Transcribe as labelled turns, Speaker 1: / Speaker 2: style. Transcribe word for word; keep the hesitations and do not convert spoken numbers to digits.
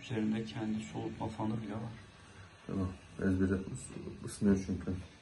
Speaker 1: Üzerinde kendi soğutma fanı bile var.
Speaker 2: Tamam. Ezbere ısınıyor çünkü.